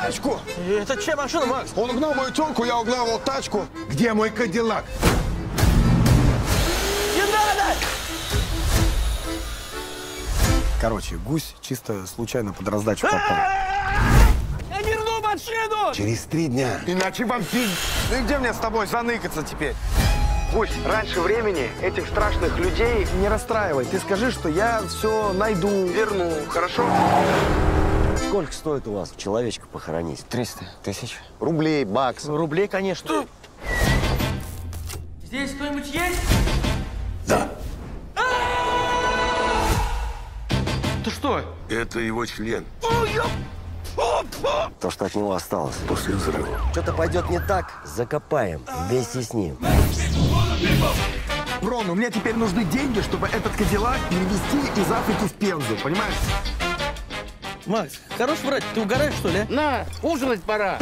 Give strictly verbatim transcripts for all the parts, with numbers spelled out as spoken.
тачку! Это чья машина, Макс? Он угнал мою тёлку, я угнал его тачку. Где мой Кадиллак? Не надо! Короче, гусь чисто случайно под раздачу попал. Я верну машину! Через три дня. Иначе вам пиздец. Ну и где мне с тобой заныкаться теперь? Гусь, раньше времени этих страшных людей не расстраивай. Ты скажи, что я все найду, верну, хорошо? Сколько стоит у вас человечка похоронить? Триста тысяч. Рублей, бакс. Рублей, конечно. Здесь кто-нибудь есть? Да. Ты что? Это его член. То, что от него осталось. После взрыва. Что-то пойдет не так, закопаем вместе с ним. Рон, у меня теперь нужны деньги, чтобы этот Кадиллак перевезти из Африки в Пензу, понимаешь? Макс, хорош врать, ты угораешь, что ли? На, ужинать пора.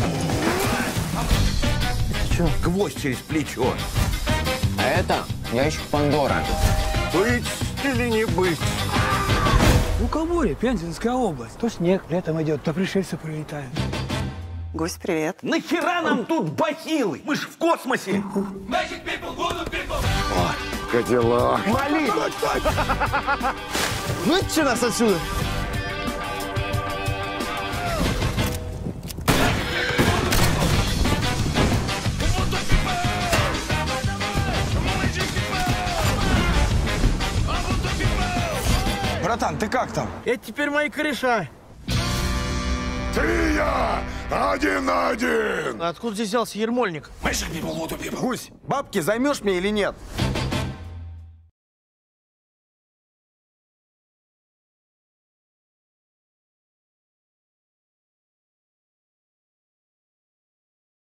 Гвоздь через плечо. А это ящик Пандора. Быть или не быть? Лукоморье, Пензенская область. То снег летом идет, то пришельцы прилетают. Гусь, привет. Нахера нам тут бахилы? Мы ж в космосе! Кадиллак. Вали! Вытащи нас отсюда! Братан, ты как там? Это теперь мои кореша. Ты я! Один на один! Откуда здесь взялся Ермольник? Гусь, бабки займешь мне или нет?